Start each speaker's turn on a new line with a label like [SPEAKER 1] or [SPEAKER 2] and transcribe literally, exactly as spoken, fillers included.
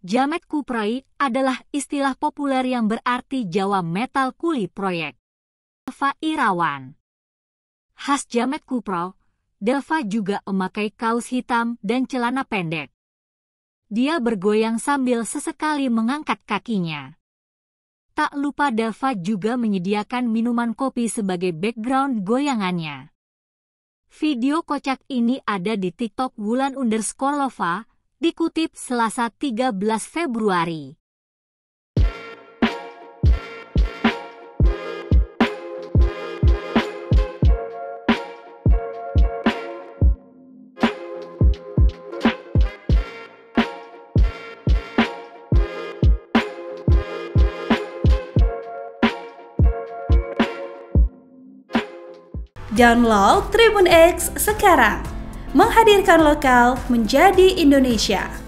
[SPEAKER 1] Jamet Kuproy adalah istilah populer yang berarti Jawa Metal Kuli Proyek. Deva Irawan. Khas Jamet Kupro, Deva juga memakai kaos hitam dan celana pendek. Dia bergoyang sambil sesekali mengangkat kakinya. Tak lupa Deva juga menyediakan minuman kopi sebagai background goyangannya. Video kocak ini ada di TikTok Wulan underscore Lova, dikutip Selasa tiga belas Februari.
[SPEAKER 2] Download Tribun X sekarang, menghadirkan lokal menjadi Indonesia.